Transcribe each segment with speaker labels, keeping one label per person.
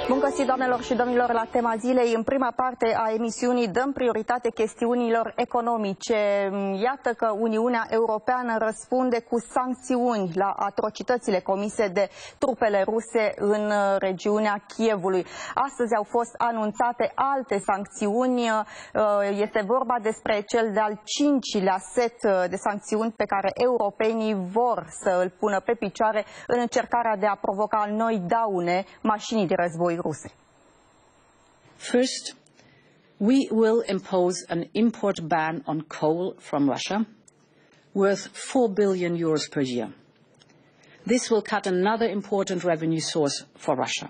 Speaker 1: Bun găsit, doamnelor și domnilor, la tema zilei. În prima parte a emisiunii dăm prioritate chestiunilor economice. Iată că Uniunea Europeană răspunde cu sancțiuni la atrocitățile comise de trupele ruse în regiunea Kievului. Astăzi au fost anunțate alte sancțiuni. Este vorba despre cel de-al 5-lea set de sancțiuni pe care europenii vor să îl pună pe picioare în încercarea de a provoca noi daune mașinii de război ruse.
Speaker 2: First, we will impose an import ban on coal from Russia worth 4 billion euros per year. This will cut another important revenue source for Russia.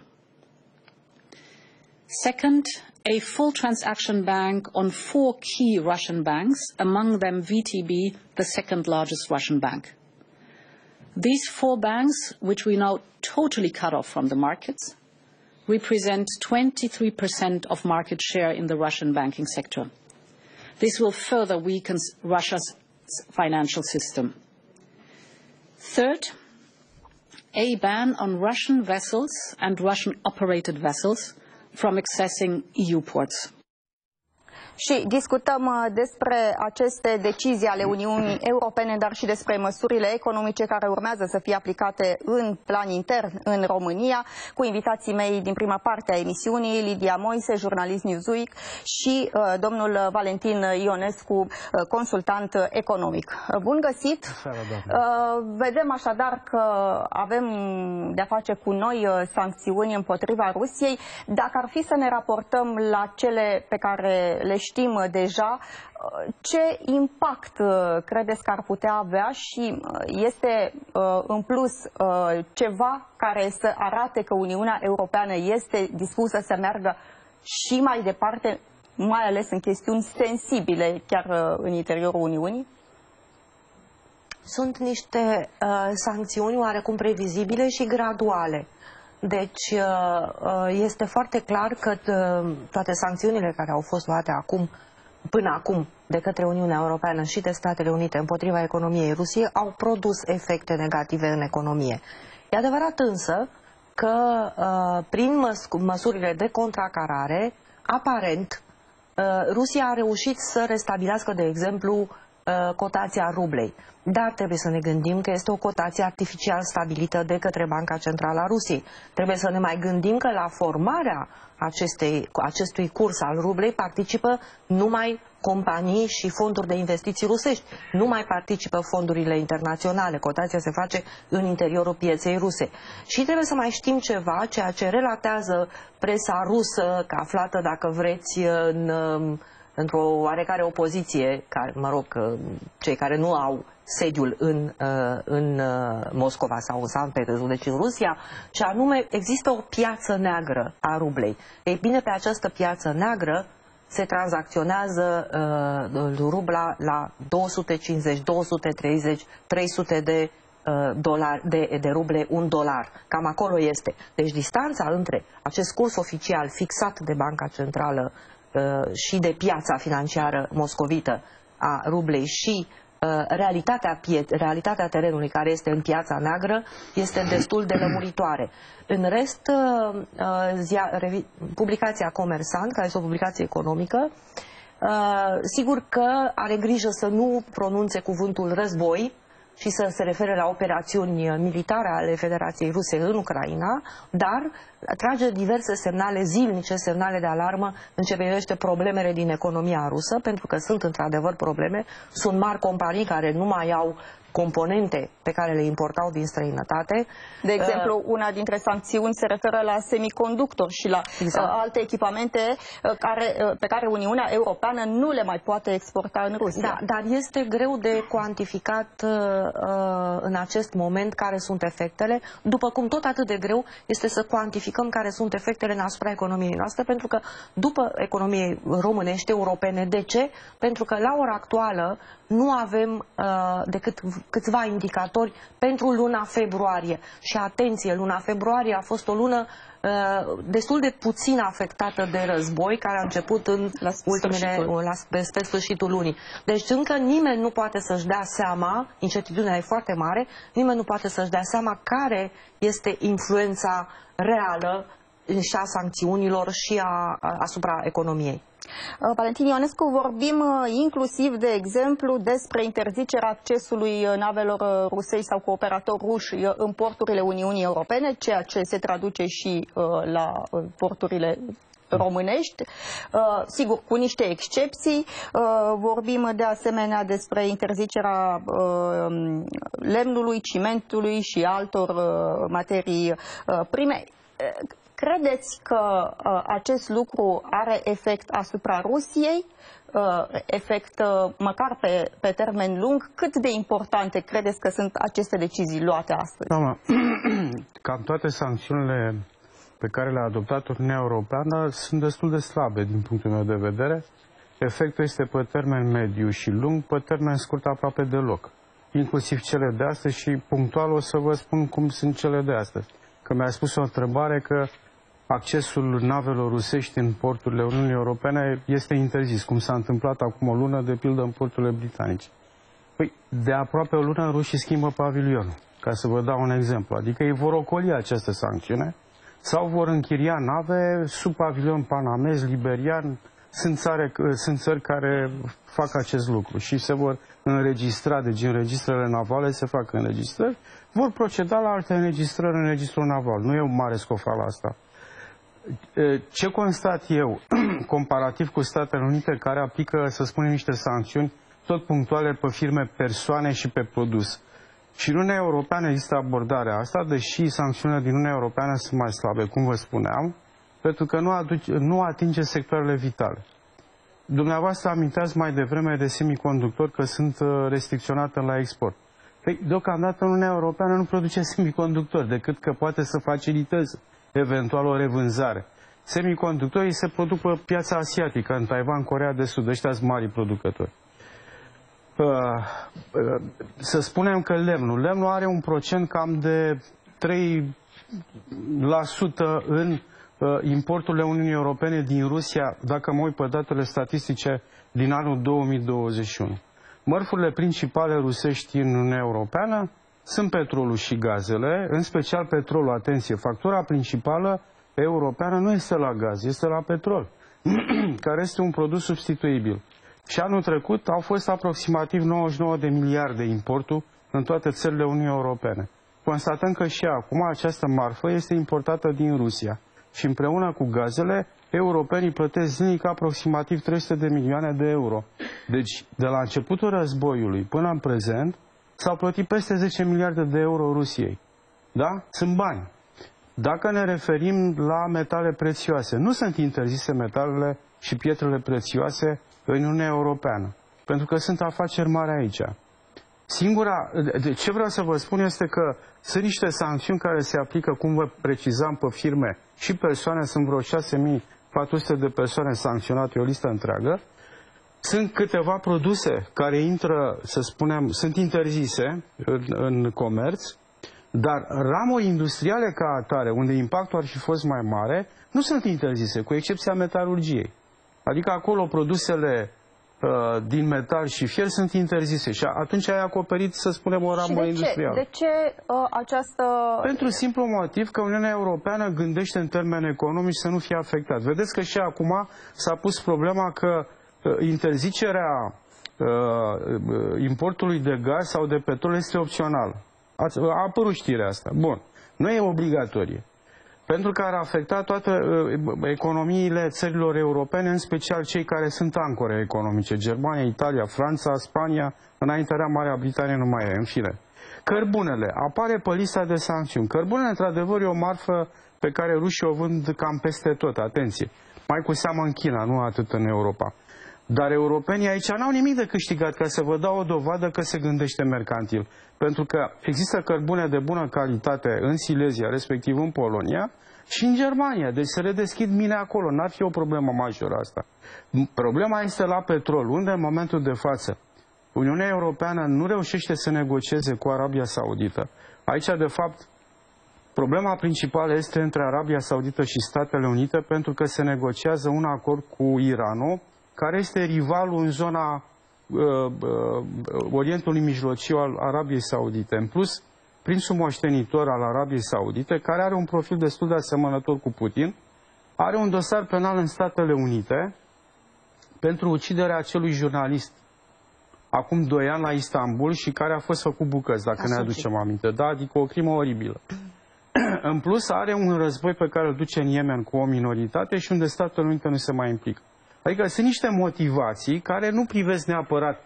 Speaker 2: Second, a full transaction ban on 4 key Russian banks, among them VTB, the second largest Russian bank. These 4 banks, which we now totally cut off from the markets, represent 23% of market share in the Russian banking sector. This will further weaken Russia's financial system. Third, a ban on Russian vessels and Russian-operated vessels from accessing EU ports.
Speaker 1: Și discutăm despre aceste decizii ale Uniunii Europene, dar și despre măsurile economice care urmează să fie aplicate în plan intern în România, cu invitații mei din prima parte a emisiunii, Lidia Moise, jurnalist Newsweek, și domnul Valentin Ionescu, consultant economic. Bun găsit! Vedem așadar că avem de-a face cu noi sancțiuni împotriva Rusiei. Dacă ar fi să ne raportăm la cele pe care le știm deja, ce impact credeți că ar putea avea și este în plus ceva care să arate că Uniunea Europeană este dispusă să meargă și mai departe, mai ales în chestiuni sensibile chiar în interiorul Uniunii?
Speaker 3: Sunt niște sancțiuni oarecum previzibile și graduale. Deci este foarte clar că toate sancțiunile care au fost luate până acum de către Uniunea Europeană și de Statele Unite împotriva economiei Rusiei au produs efecte negative în economie. E adevărat însă că prin măsurile de contracarare, aparent, Rusia a reușit să restabilească, de exemplu, cotația rublei. Dar trebuie să ne gândim că este o cotație artificial stabilită de către Banca Centrală a Rusiei. Trebuie să ne mai gândim că la formarea acestui curs al rublei participă numai companii și fonduri de investiții rusești. Nu mai participă fondurile internaționale. Cotația se face în interiorul pieței ruse. Și trebuie să mai știm ceva, ceea ce relatează presa rusă, aflată, dacă vreți, într-o oarecare opoziție, mă rog, cei care nu au sediul în Moscova sau în Sankt Petersburg, deci în Rusia, și anume există o piață neagră a rublei. Ei bine, pe această piață neagră se tranzacționează rubla la 250, 230, 300 de ruble, $1. Cam acolo este. Deci distanța între acest curs oficial fixat de Banca Centrală și de piața financiară moscovită a rublei și realitatea terenului care este în piața neagră este destul de lămuritoare. În rest, publicația Comersant, care este o publicație economică, sigur că are grijă să nu pronunțe cuvântul război și să se refere la operațiuni militare ale Federației Ruse în Ucraina, dar trage diverse semnale zilnice, semnale de alarmă în ce privește problemele din economia rusă, pentru că sunt într-adevăr probleme. Sunt mari companii care nu mai au componente pe care le importau din străinătate.
Speaker 1: De exemplu, una dintre sancțiuni se referă la semiconductori și la alte echipamente pe care Uniunea Europeană nu le mai poate exporta în Rusia.
Speaker 3: Da, dar este greu de cuantificat în acest moment care sunt efectele, după cum tot atât de greu este să cuantificăm care sunt efectele asupra economiei noastre, pentru că după economiei românești, europene, de ce? Pentru că la ora actuală nu avem decât câțiva indicatori pentru luna februarie. Și atenție, luna februarie a fost o lună destul de puțin afectată de război, care a început spre sfârșitul lunii. Deci încă nimeni nu poate să-și dea seama, incertitudinea e foarte mare, nimeni nu poate să-și dea seama care este influența reală și a sancțiunilor și asupra economiei.
Speaker 1: Valentin Ionescu, vorbim inclusiv, de exemplu, despre interzicerea accesului navelor rusești sau cu operatori ruși în porturile Uniunii Europene, ceea ce se traduce și la porturile românești, sigur, cu niște excepții. Vorbim de asemenea despre interzicerea lemnului, cimentului și altor materii prime. Credeți că acest lucru are efect asupra Rusiei, efect măcar pe termen lung? Cât de importante credeți că sunt aceste decizii luate astăzi?
Speaker 4: Doamna, cam toate sancțiunile pe care le-a adoptat Uniunea Europeană sunt destul de slabe din punctul meu de vedere. Efectul este pe termen mediu și lung, pe termen scurt aproape deloc. Inclusiv cele de astăzi și punctual o să vă spun cum sunt cele de astăzi. Că mi-a spus o întrebare că accesul navelor rusești în porturile Uniunii Europene este interzis, cum s-a întâmplat acum o lună, de pildă, în porturile britanice. Păi, de aproape o lună rușii schimbă pavilionul, ca să vă dau un exemplu. Adică ei vor ocoli această sancțiune sau vor închiria nave sub pavilion panamez, liberian. Sunt țări care fac acest lucru și se vor înregistra, deci în registrele navale se fac înregistrări, vor proceda la alte înregistrări în registrul naval. Nu e un mare scofal asta. Ce constat eu, comparativ cu Statele Unite, care aplică, să spunem, niște sancțiuni tot punctuale pe firme, persoane și pe produs. Și în Uniunea Europeană există abordarea asta, deși sancțiunile din Uniunea Europeană sunt mai slabe, cum vă spuneam, pentru că nu atinge sectoarele vitale. Dumneavoastră aminteați mai devreme de semiconductori că sunt restricționate la export. Păi, deocamdată Uniunea Europeană nu produce semiconductori, decât că poate să faciliteze eventual o revânzare. Semiconductorii se produc pe piața asiatică, în Taiwan, Coreea de Sud, ăștia sunt mari producători. Să spunem că lemnul are un procent cam de 3% în importurile Uniunii Europene din Rusia, dacă mă uit pe datele statistice din anul 2021. Mărfurile principale rusești în Uniunea Europeană sunt petrolul și gazele, în special petrolul, atenție, factura principală europeană nu este la gaz, este la petrol, care este un produs substituibil. Și anul trecut au fost aproximativ 99 de miliarde importul în toate țările Uniunii Europene. Constatăm că și acum această marfă este importată din Rusia. Și împreună cu gazele, europenii plătesc zilnic aproximativ 300 de milioane de euro. Deci, de la începutul războiului până în prezent, s-au plătit peste 10 miliarde de euro Rusiei. Da? Sunt bani. Dacă ne referim la metale prețioase, nu sunt interzise metalele și pietrele prețioase în Uniunea Europeană, pentru că sunt afaceri mari aici. Ce vreau să vă spun este că sunt niște sancțiuni care se aplică, cum vă precizam, pe firme și persoane, sunt vreo 6400 de persoane sancționate, o listă întreagă. Sunt câteva produse care intră, să spunem, sunt interzise în comerț, dar ramuri industriale ca atare, unde impactul ar fi fost mai mare, nu sunt interzise, cu excepția metalurgiei. Adică acolo produsele din metal și fier sunt interzise și atunci ai acoperit, să spunem, o ramură industrială.
Speaker 1: De ce această...
Speaker 4: Pentru simplu motiv că Uniunea Europeană gândește în termeni economici să nu fie afectat. Vedeți că și acum s-a pus problema că interzicerea importului de gaz sau de petrol este opțională. A apărut știrea asta. Bun. Nu e obligatorie. Pentru că ar afecta toate economiile țărilor europene, în special cei care sunt ancore economice. Germania, Italia, Franța, Spania, înainte era Marea Britanie, nu mai e, în fine. Cărbunele apare pe lista de sancțiuni. Cărbunele, într-adevăr, e o marfă pe care rușii o vând cam peste tot, atenție. Mai cu seamă în China, nu atât în Europa. Dar europenii aici n-au nimic de câștigat, ca să vă dau o dovadă că se gândește mercantil. Pentru că există cărbune de bună calitate în Silesia, respectiv în Polonia, și în Germania. Deci se redeschid mine acolo. N-ar fi o problemă majoră asta. Problema este la petrol, unde în momentul de față Uniunea Europeană nu reușește să negocieze cu Arabia Saudită. Aici, de fapt, problema principală este între Arabia Saudită și Statele Unite, pentru că se negociază un acord cu Iranul, care este rivalul în zona Orientului Mijlociu al Arabiei Saudite. În plus, prințul moștenitor al Arabiei Saudite, care are un profil destul de asemănător cu Putin, are un dosar penal în Statele Unite pentru uciderea acelui jurnalist acum 2 ani la Istanbul și care a fost făcut bucăți, dacă ne aducem aminte. Da? Adică o crimă oribilă. În plus, are un război pe care îl duce în Yemen cu o minoritate și unde Statele Unite nu se mai implică. Adică sunt niște motivații care nu privesc neapărat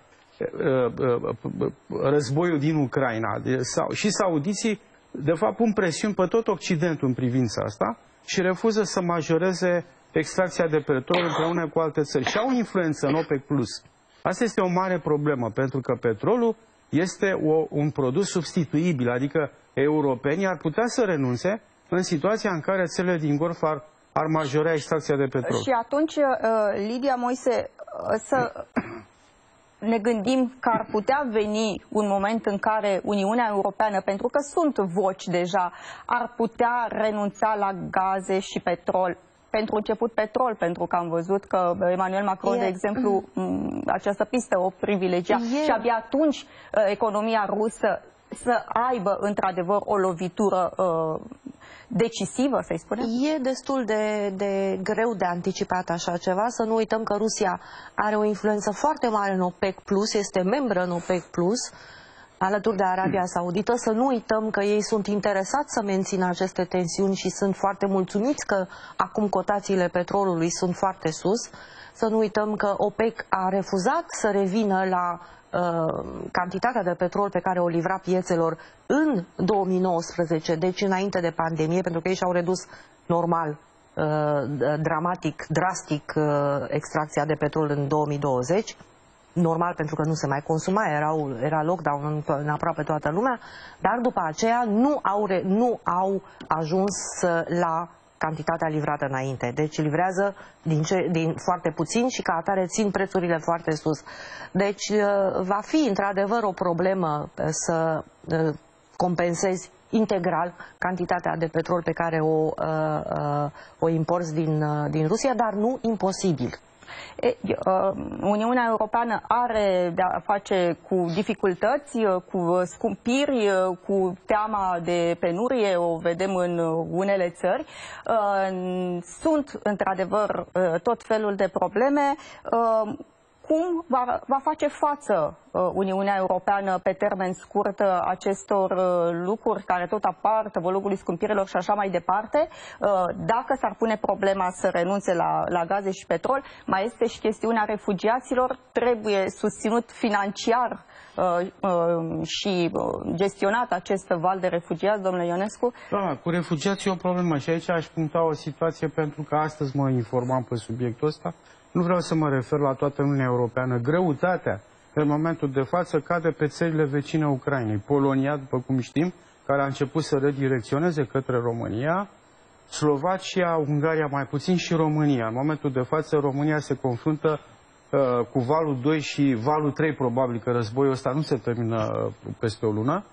Speaker 4: războiul din Ucraina. Și saudiții, de fapt, pun presiuni pe tot Occidentul în privința asta și refuză să majoreze extracția de petrol împreună cu alte țări. Și au influență în OPEC+. Asta este o mare problemă, pentru că petrolul este un produs substituibil, adică europenii ar putea să renunțe în situația în care țările din Golf ar majora extracția de petrol.
Speaker 1: Și atunci, Lidia Moise, să ne gândim că ar putea veni un moment în care Uniunea Europeană, pentru că sunt voci deja, ar putea renunța la gaze și petrol. Pentru început petrol, pentru că am văzut că Emmanuel Macron, de exemplu, această pistă o privilegia și abia atunci economia rusă să aibă într-adevăr o lovitură decisivă, să-i spunem?
Speaker 3: E destul de greu de anticipat așa ceva. Să nu uităm că Rusia are o influență foarte mare în OPEC+, este membră în OPEC+, alături de Arabia Saudită. Să nu uităm că ei sunt interesați să mențină aceste tensiuni și sunt foarte mulțumiți că acum cotațiile petrolului sunt foarte sus. Să nu uităm că OPEC a refuzat să revină la cantitatea de petrol pe care o livra piețelor în 2019, deci înainte de pandemie, pentru că ei și-au redus normal, drastic extracția de petrol în 2020. Normal, pentru că nu se mai consuma, era lockdown în aproape toată lumea, dar după aceea nu au ajuns la cantitatea livrată înainte. Deci livrează din foarte puțin și ca atare țin prețurile foarte sus. Deci va fi într-adevăr o problemă să compensezi integral cantitatea de petrol pe care o imporți din Rusia, dar nu imposibil.
Speaker 1: Uniunea Europeană are de a face cu dificultăți, cu scumpiri, cu teama de penurie, o vedem în unele țări. Sunt într-adevăr tot felul de probleme. Cum va face față Uniunea Europeană pe termen scurt acestor lucruri care tot apar, tăvălugului scumpirilor și așa mai departe? Dacă s-ar pune problema să renunțe la gaze și petrol, mai este și chestiunea refugiaților. Trebuie susținut financiar și gestionat acest val de refugiați, domnule Ionescu?
Speaker 4: Da, cu refugiații e o problemă și aici aș puncta o situație, pentru că astăzi mă informam pe subiectul ăsta. Nu vreau să mă refer la toată Uniunea Europeană. Greutatea, în momentul de față, cade pe țările vecine Ucrainei. Polonia, după cum știm, care a început să redirecționeze către România, Slovacia, Ungaria mai puțin și România. În momentul de față, România se confruntă cu valul 2 și valul 3, probabil că războiul ăsta nu se termină peste o lună.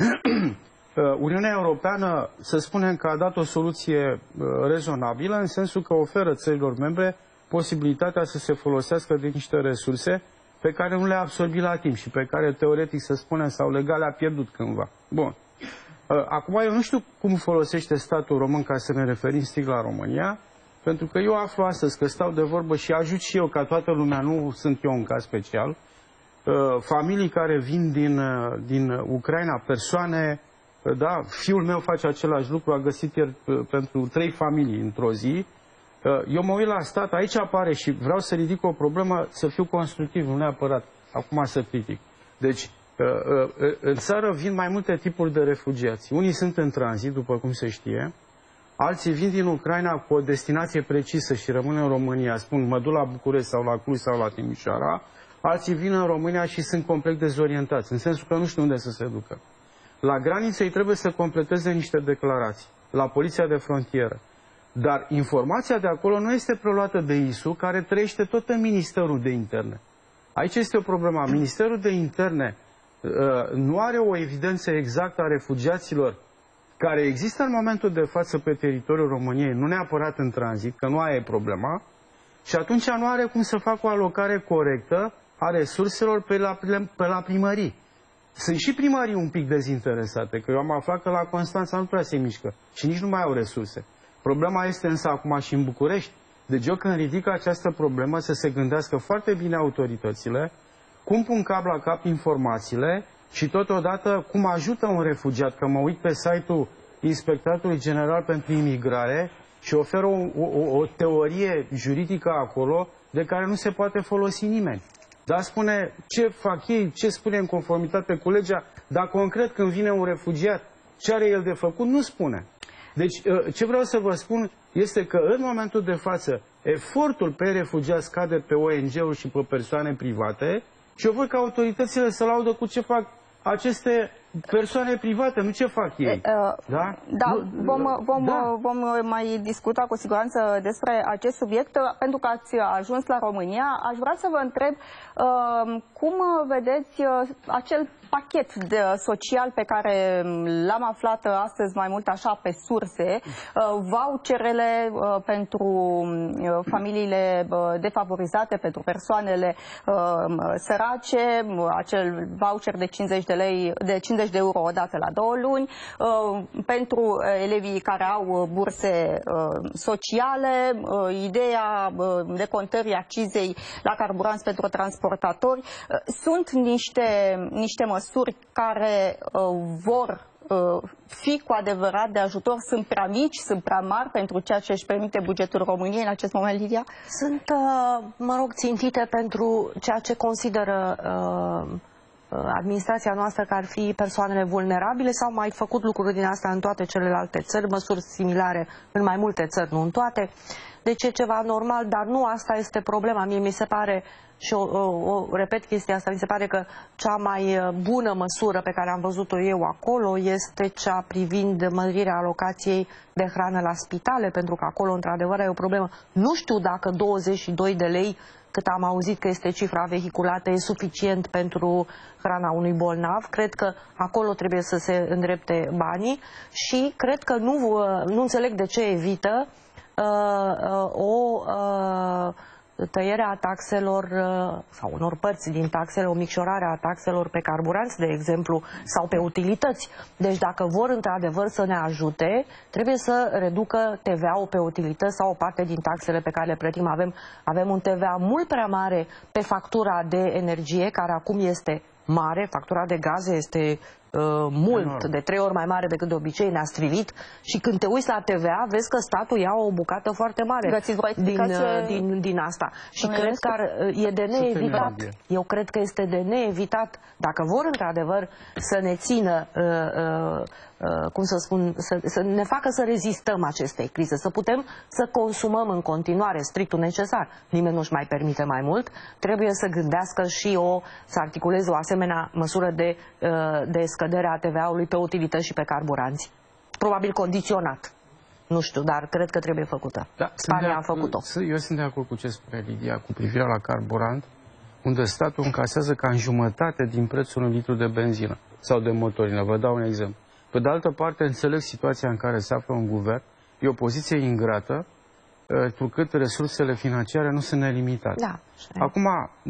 Speaker 4: Uniunea Europeană, să spunem că a dat o soluție rezonabilă, în sensul că oferă țărilor membre posibilitatea să se folosească de niște resurse pe care nu le-a absorbit la timp și pe care, teoretic, să spunem, sau legal le-a pierdut cândva. Bun. Acum, eu nu știu cum folosește statul român, ca să ne referim strict la România, pentru că eu aflu astăzi că stau de vorbă și ajut și eu, ca toată lumea, nu sunt eu un caz special, familii care vin din Ucraina, persoane, da, fiul meu face același lucru, a găsit ieri pentru 3 familii într-o zi. Eu mă uit la stat, aici apare și vreau să ridic o problemă, să fiu constructiv, nu neapărat acum să critic. Deci, în țară vin mai multe tipuri de refugiați. Unii sunt în tranzit, după cum se știe, alții vin din Ucraina cu o destinație precisă și rămân în România, spun mă duc la București sau la Cluj sau la Timișoara, alții vin în România și sunt complet dezorientați, în sensul că nu știu unde să se ducă. La graniță îi trebuie să completeze niște declarații, la poliția de frontieră. Dar informația de acolo nu este preluată de ISU, care trăiește tot în Ministerul de Interne. Aici este o problemă. Ministerul de Interne nu are o evidență exactă a refugiaților care există în momentul de față pe teritoriul României, nu neapărat în tranzit, că nu aia e problema, și atunci nu are cum să facă o alocare corectă a resurselor pe la primării. sunt și primării un pic dezinteresate, că eu am aflat că la Constanța nu prea se mișcă și nici nu mai au resurse. Problema este însă acum și în București. Deci eu când ridic această problemă să se gândească foarte bine autoritățile, cum pun cap la cap informațiile și totodată cum ajută un refugiat, că mă uit pe site-ul Inspectoratului General pentru Imigrare și oferă o teorie juridică acolo de care nu se poate folosi nimeni. Dar spune ce fac ei, ce spune în conformitate cu legea, dar concret când vine un refugiat, ce are el de făcut, nu spune. Deci ce vreau să vă spun este că în momentul de față efortul pe refugiați scade pe ONG-uri și pe persoane private și eu văd că autoritățile se laudă cu ce fac aceste persoane private, nu ce fac ei. Da?
Speaker 1: Da, vom mai discuta cu siguranță despre acest subiect. Pentru că ați ajuns la România, aș vrea să vă întreb cum vedeți acel pachet social pe care l-am aflat astăzi mai mult așa pe surse, voucherele pentru familiile defavorizate, pentru persoanele sărace, acel voucher de 50 de euro o dată la 2 luni, pentru elevii care au burse sociale, ideea decontării accizei la carburanți pentru transportatori. Sunt niște măsuri care vor fi cu adevărat de ajutor? Sunt prea mici, sunt prea mari pentru ceea ce își permite bugetul României în acest moment, Lidia?
Speaker 3: Sunt, mă rog, țintite pentru ceea ce consideră administrația noastră că ar fi persoanele vulnerabile. S-au mai făcut lucruri din asta în toate celelalte țări, măsuri similare în mai multe țări, nu în toate. Deci e ceva normal, dar nu asta este problema. Mie mi se pare, și repet chestia asta, mi se pare că cea mai bună măsură pe care am văzut-o eu acolo este cea privind mărirea alocației de hrană la spitale, pentru că acolo într-adevăr e o problemă. Nu știu dacă 22 de lei, cât am auzit că este cifra vehiculată, e suficient pentru hrana unui bolnav. Cred că acolo trebuie să se îndrepte banii și cred că nu înțeleg de ce evită o tăiere a taxelor sau unor părți din taxele, o micșorare a taxelor pe carburanți, de exemplu, sau pe utilități. Deci dacă vor într-adevăr să ne ajute, trebuie să reducă TVA-ul pe utilități sau o parte din taxele pe care le plătim. Avem un TVA mult prea mare pe factura de energie, care acum este mare, factura de gaze este mult, de 3 ori mai mare decât de obicei, ne-a strivit și când te uiți la TVA, vezi că statul ia o bucată foarte mare din asta. Și cred că e de neevitat. Eu cred că este de neevitat, dacă vor într-adevăr să ne țină, cum să spun, să ne facă să rezistăm acestei crize, să putem să consumăm în continuare strictul necesar. Nimeni nu-și mai permite mai mult. Trebuie să gândească și să articuleze o asemenea măsură de scădere a TVA-ului pe utilități și pe carburanți. Probabil condiționat. Nu știu, dar cred că trebuie făcută. Da, Spania a făcut-o.
Speaker 4: Eu sunt de acord cu ce spune Lidia cu privire la carburant, unde statul încasează ca în jumătate din prețul un litru de benzină sau de motorină. Vă dau un exemplu. Pe de altă parte, înțeleg situația în care se află un guvern. E o poziție ingrată, întrucât resursele financiare nu sunt nelimitate.
Speaker 3: Da,
Speaker 4: acum,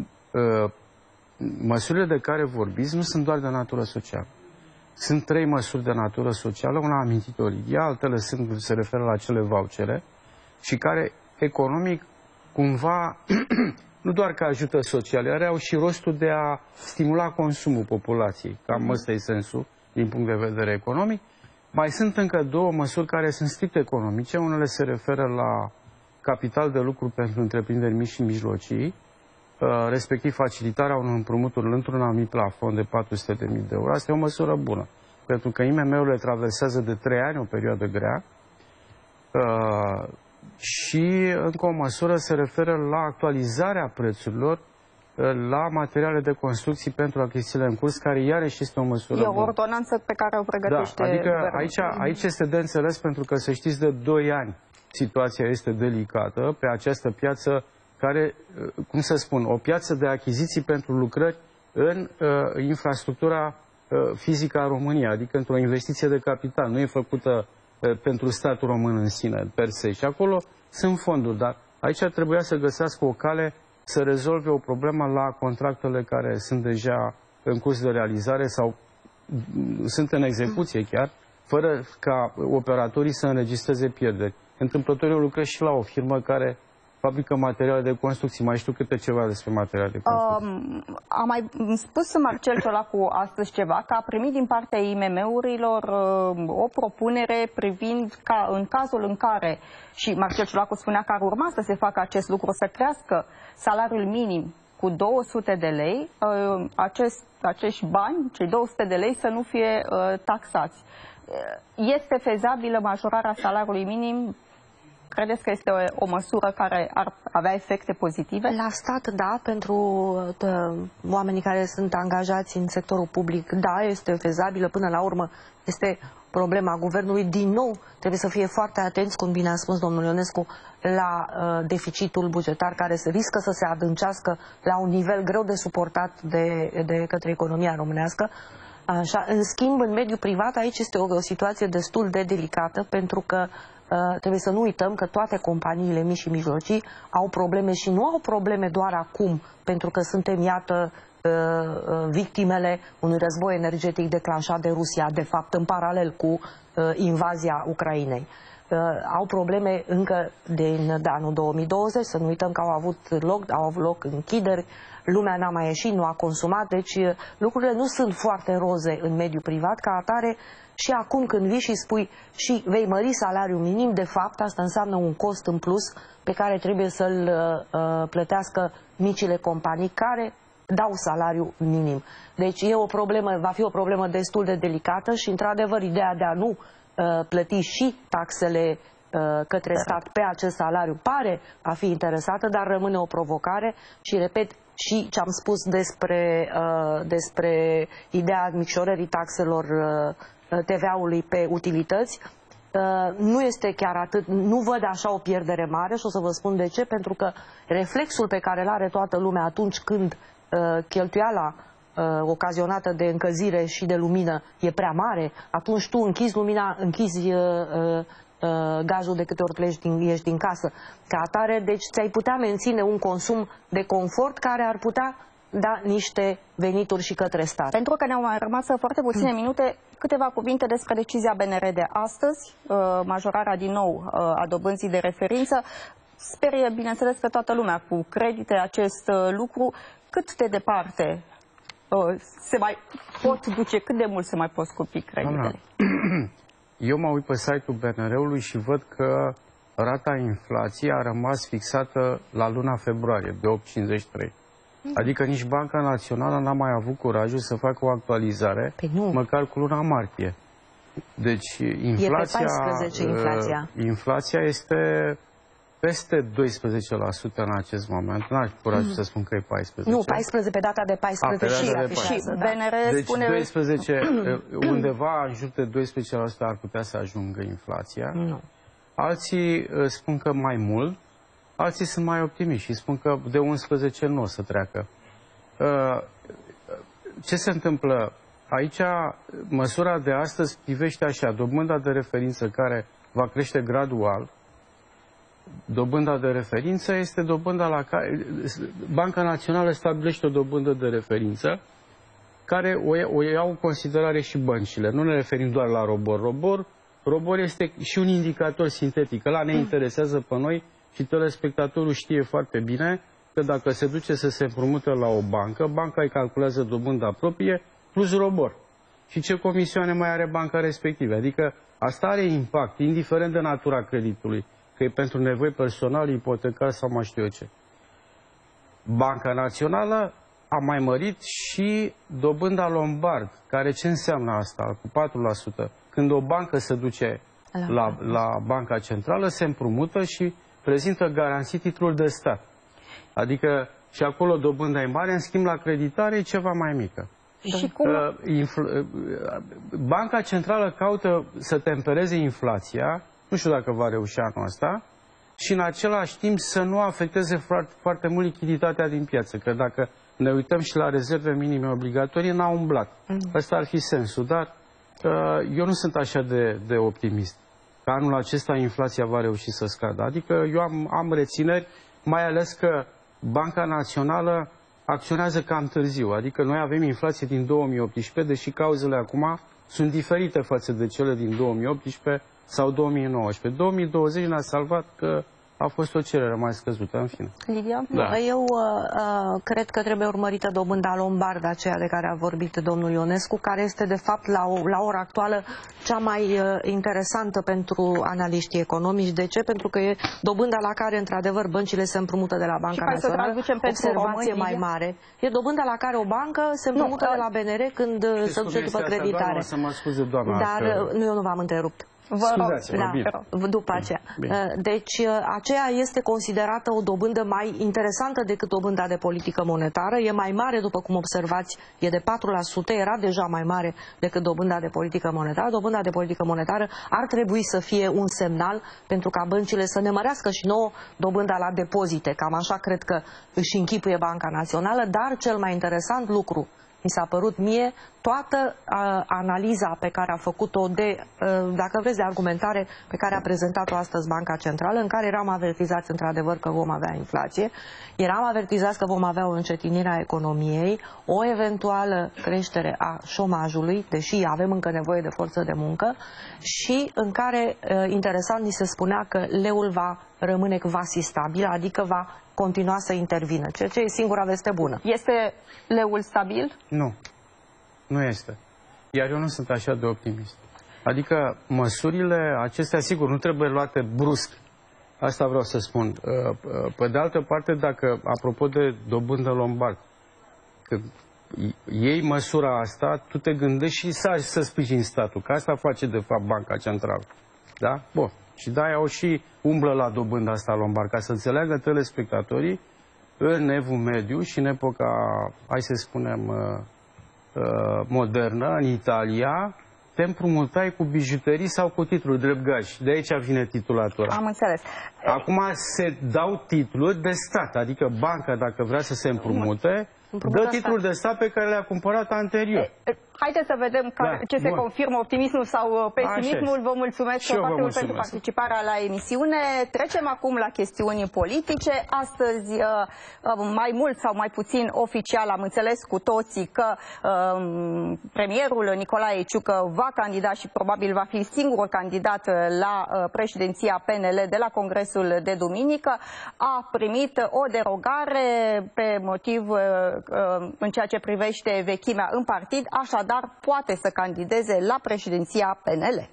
Speaker 4: măsurile de care vorbiți nu sunt doar de natură socială. Sunt 3 măsuri de natură socială, una amintit-o Lidia, altele se referă la cele vouchere și care, economic, cumva, nu doar că ajută social, ele au și rostul de a stimula consumul populației. Cam ăsta e sensul, din punct de vedere economic. Mai sunt încă 2 măsuri care sunt strict economice. Unele se referă la capital de lucru pentru întreprinderi mici și mijlocii, respectiv facilitarea unor împrumuturi într-un anumit plafon de 400.000 de euro. Asta e o măsură bună, pentru că IMM-urile traversează de 3 ani o perioadă grea și încă o măsură se referă la actualizarea prețurilor la materiale de construcții pentru achizițiile în curs, care iarăși este o măsură bună.
Speaker 1: E o ordonanță pe care o pregătește.
Speaker 4: Da, adică aici este de înțeles, pentru că să știți, de 2 ani situația este delicată pe această piață care, cum să spun, o piață de achiziții pentru lucrări în infrastructura fizică a României, adică într-o investiție de capital. Nu e făcută pentru statul român în sine, per se. Și acolo sunt fonduri, dar aici trebuia să găsească o cale să rezolve o problemă la contractele care sunt deja în curs de realizare sau sunt în execuție chiar, fără ca operatorii să înregistreze pierderi. Întâmplător eu lucrez și la o firmă care fabrică materiale de construcții. Mai știu câte ceva despre materiale de construcții.
Speaker 1: A mai spus Marcel Ciolacu astăzi ceva, că a primit din partea IMM-urilor o propunere privind ca în cazul în care, și Marcel Ciolacu spunea că ar urma să se facă acest lucru, să crească salariul minim cu 200 de lei, acești bani, cei 200 de lei, să nu fie taxați. Este fezabilă majorarea salariului minim? Credeți că este o măsură care ar avea efecte pozitive?
Speaker 3: La stat, da, pentru oamenii care sunt angajați în sectorul public, da, este fezabilă. Până la urmă este problema guvernului. Din nou, trebuie să fie foarte atenți, cum bine a spus domnul Ionescu, la deficitul bugetar care se riscă să se adâncească la un nivel greu de suportat de către economia românească. Așa, în schimb, în mediul privat, aici este o situație destul de delicată, pentru că trebuie să nu uităm că toate companiile mici și mijlocii au probleme și nu au probleme doar acum, pentru că suntem, iată, victimele unui război energetic declanșat de Rusia, de fapt, în paralel cu invazia Ucrainei. Au probleme încă din anul 2020, să nu uităm că au avut loc închideri, lumea n-a mai ieșit, nu a consumat, deci lucrurile nu sunt foarte roze în mediul privat, ca atare. Și acum când vii și spui și vei mări salariul minim, de fapt asta înseamnă un cost în plus pe care trebuie să-l plătească micile companii care dau salariu minim. Deci e o problemă, va fi o problemă destul de delicată și într-adevăr ideea de a nu plăti și taxele către stat pe acest salariu pare a fi interesată, dar rămâne o provocare și repet, și ce am spus despre ideea micșorării taxelor TVA-ului pe utilități, nu este chiar atât, nu văd așa o pierdere mare și o să vă spun de ce, pentru că reflexul pe care îl are toată lumea atunci când cheltuiala ocazionată de încălzire și de lumină e prea mare, atunci tu închizi lumina, închizi gazul de câte ori ieși din casă. Ca atare, deci ți-ai putea menține un consum de confort care ar putea da niște venituri și către stat.
Speaker 1: Pentru că ne-au mai rămas foarte puține minute, câteva cuvinte despre decizia BNR de astăzi, majorarea din nou a dobânzii de referință. Sperie, bineînțeles, că toată lumea cu credite acest lucru. Cât de departe se mai pot duce, cât de mult se mai pot scupi creditele?
Speaker 4: Eu mă uit pe site-ul BNR-ului și văd că rata inflației a rămas fixată la luna februarie, de 8,53. Adică nici Banca Națională n-a mai avut curajul să facă o actualizare, măcar cu luna martie. Deci inflația, inflația este peste 12% în acest moment. N-aș curajul să spun că e 14%.
Speaker 3: Nu, 14 pe data de 14
Speaker 1: și BNR
Speaker 4: deci
Speaker 1: spune...
Speaker 4: 12, undeva în jur de 12% ar putea să ajungă inflația.
Speaker 3: Nu.
Speaker 4: Alții spun că mai mult. Alții sunt mai optimiști și spun că de 11 nu o să treacă. Ce se întâmplă? Aici, măsura de astăzi privește așa, dobânda de referință care va crește gradual. Dobânda de referință este dobânda la care Banca Națională stabilește o dobândă de referință care o iau în considerare și băncile. Nu ne referim doar la ROBOR. ROBOR este și un indicator sintetic. Ăla ne interesează pe noi. Și telespectatorul știe foarte bine că dacă se duce să se împrumute la o bancă, banca îi calculează dobânda proprie plus ROBOR. Și ce comisioane mai are banca respectivă. Adică asta are impact, indiferent de natura creditului, că e pentru nevoi personale, ipotecar sau mai știu eu ce. Banca Națională a mai mărit și dobânda Lombard, care ce înseamnă asta? Cu 4%. Când o bancă se duce la Banca Centrală, se împrumută și prezintă garanții titluri de stat. Adică și acolo dobânda e mare, în schimb la creditare e ceva mai mică.
Speaker 1: Și cum?
Speaker 4: Banca Centrală caută să tempereze inflația, nu știu dacă va reuși anul ăsta, și în același timp să nu afecteze foarte mult lichiditatea din piață. Că dacă ne uităm și la rezerve minime obligatorii, n-au umblat. Ăsta ar fi sensul, dar eu nu sunt așa de optimist. Că anul acesta inflația va reuși să scadă. Adică eu am rețineri, mai ales că Banca Națională acționează cam târziu. Adică noi avem inflație din 2018, deși cauzele acum sunt diferite față de cele din 2018 sau 2019. 2020 ne-a salvat că a fost o cerere mai scăzută, în fine.
Speaker 1: Lidia?
Speaker 3: Da. Eu cred că trebuie urmărită dobânda lombardă, aceea de care a vorbit domnul Ionescu, care este de fapt la ora actuală cea mai interesantă pentru analiștii economici. De ce? Pentru că e dobânda la care într-adevăr băncile se împrumută de la Banca Națională. Observație mai mare. E dobânda la care o bancă se împrumută de la BNR când se duce după creditare.
Speaker 4: Să mă scuze, doamna,
Speaker 3: dar eu nu v-am întrerupt. După aceea. Deci aceea este considerată o dobândă mai interesantă decât dobânda de politică monetară. E mai mare, după cum observați, e de 4%, era deja mai mare decât dobânda de politică monetară. Dobânda de politică monetară ar trebui să fie un semnal pentru ca băncile să ne mărească și nouă dobânda la depozite. Cam așa cred că își închipuie Banca Națională, dar cel mai interesant lucru mi s-a părut mie toată analiza pe care a făcut-o dacă vreți, de argumentare pe care a prezentat-o astăzi Banca Centrală, în care eram avertizați într-adevăr că vom avea inflație, eram avertizați că vom avea o încetinire a economiei, o eventuală creștere a șomajului, deși avem încă nevoie de forță de muncă, și în care, interesant, ni se spunea că leul va rămâne quasi stabil, adică va continua să intervină, ceea ce e singura veste bună.
Speaker 1: Este leul stabil?
Speaker 4: Nu. Nu este. Iar eu nu sunt așa de optimist. Adică măsurile acestea, sigur, nu trebuie luate brusc. Asta vreau să spun. Pe de altă parte, dacă, apropo de dobândă lombard, când iei măsura asta, tu te gândești și să sprijini statul, că asta face de fapt Banca Centrală. Da? Bun. Și de-aia au și umblă la dobânda asta lombard, ca să înțeleagă telespectatorii, în evul mediu și în epoca, hai să spunem, modernă, în Italia, te împrumutai cu bijuterii sau cu titluri drept gaj. De aici vine titulatura.
Speaker 1: Am înțeles.
Speaker 4: Acum se dau titluri de stat, adică banca, dacă vrea să se împrumute, dă titluri de stat pe care le-a cumpărat anterior.
Speaker 1: Haideți să vedem ce se confirmă, optimismul sau pesimismul. Vă mulțumesc foarte mult pentru participarea la emisiune. Trecem acum la chestiuni politice. Astăzi, mai mult sau mai puțin oficial, am înțeles cu toții că premierul Nicolae Ciucă va candida și probabil va fi singurul candidat la președinția PNL de la Congresul de duminică. A primit o derogare pe motiv în ceea ce privește vechimea în partid, așadar poate să candideze la președinția PNL.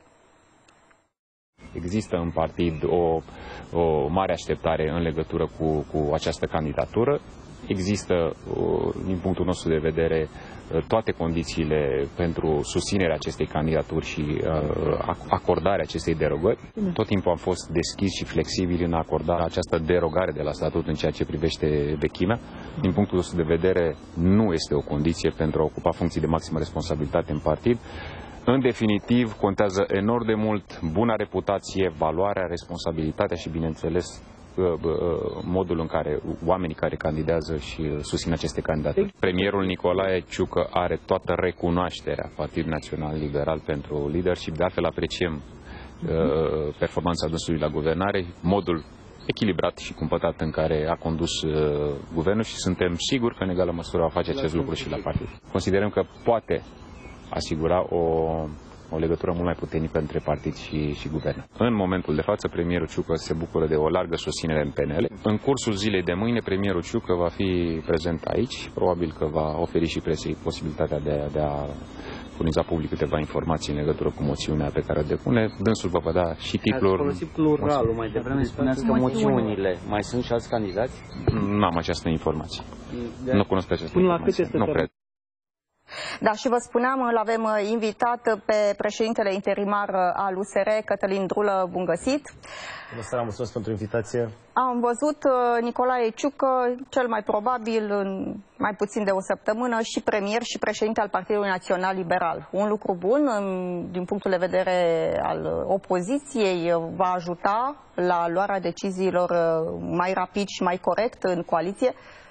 Speaker 5: Există în partid o mare așteptare în legătură cu această candidatură. Există, din punctul nostru de vedere, toate condițiile pentru susținerea acestei candidaturi și acordarea acestei derogări. Tot timpul am fost deschis și flexibil în a acorda această derogare de la statut în ceea ce privește vechimea. Din punctul nostru de vedere, nu este o condiție pentru a ocupa funcții de maximă responsabilitate în partid. În definitiv, contează enorm de mult buna reputație, valoarea, responsabilitatea și, bineînțeles, modul în care oamenii care candidează și susțin aceste candidaturi. Premierul Nicolae Ciucă are toată recunoașterea Partidului Național Liberal pentru leadership. De altfel apreciem performanța dânsului la guvernare, modul echilibrat și cumpătat în care a condus guvernul și suntem siguri că în egală măsură va face acest lucru și la partid. Considerăm că poate asigura o legătură mult mai puternică între partid și guvern. În momentul de față, premierul Ciucă se bucură de o largă susținere în PNL. În cursul zilei de mâine, premierul Ciucă va fi prezent aici. Probabil că va oferi și presei posibilitatea de a furniza public câteva informații în legătură cu moțiunea pe care o depune. Dânsul va da și titluri.
Speaker 6: Ați folosit pluralul mai devreme, spuneați că moțiunile. Mai sunt și alți candidați?
Speaker 5: Nu am această informație. Nu cunosc această informație. Nu cred.
Speaker 1: Da, și vă spuneam, îl avem invitat pe președintele interimar al USR, Cătălin Drulă. Bun găsit!
Speaker 7: Bună seara, mulțumesc pentru invitație.
Speaker 1: Am văzut Nicolae Ciucă, cel mai probabil în mai puțin de o săptămână, și premier și președinte al Partidului Național Liberal. Un lucru bun, din punctul de vedere al opoziției, va ajuta la luarea deciziilor mai rapid și mai corect în coaliție?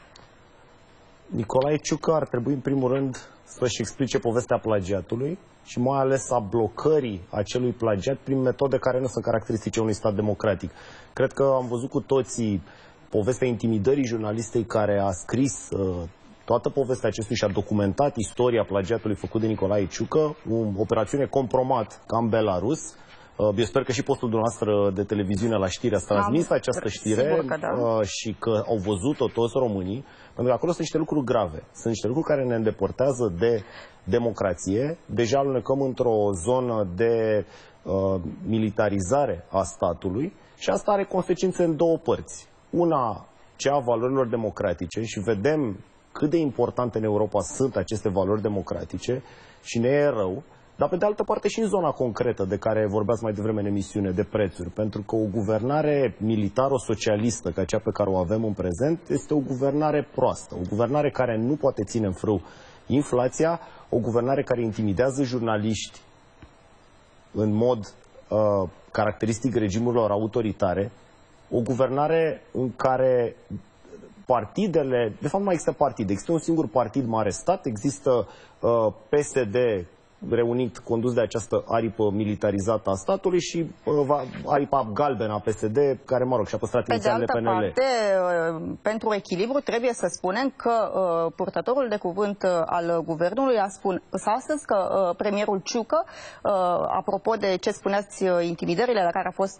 Speaker 7: Nicolae Ciucă ar trebui, în primul rând, să-și explice povestea plagiatului și mai ales a blocării acelui plagiat prin metode care nu sunt caracteristice unui stat democratic. Cred că am văzut cu toții povestea intimidării jurnalistei care a scris toată povestea acestui și a documentat istoria plagiatului făcut de Nicolae Ciucă, o operațiune compromat ca în Belarus. Eu sper că și postul dumneavoastră de televiziune la știri ați transmis această știre și că au văzut-o toți românii, pentru că acolo sunt niște lucruri grave. Sunt niște lucruri care ne îndepărtează de democrație. Deja alunecăm într-o zonă de militarizare a statului și asta are consecințe în două părți. Una, cea a valorilor democratice, și vedem cât de importante în Europa sunt aceste valori democratice și ne e rău, dar pe de altă parte și în zona concretă de care vorbeați mai devreme în emisiune, de prețuri, pentru că o guvernare militaro-socialistă ca cea pe care o avem în prezent este o guvernare proastă, o guvernare care nu poate ține în frâu inflația, o guvernare care intimidează jurnaliști în mod caracteristic regimurilor autoritare, o guvernare în care partidele, de fapt nu mai există partide, există un singur partid mare stat, există PSD reunit, condus de această aripă militarizată a statului și aripa galbenă a PSD, care, mă rog, și-a păstrat inițialele PNL.
Speaker 1: Pe de altă parte, pentru echilibru, trebuie să spunem că purtătorul de cuvânt al guvernului a spus astăzi că premierul Ciucă, apropo de ce spuneați, intimidările la care a fost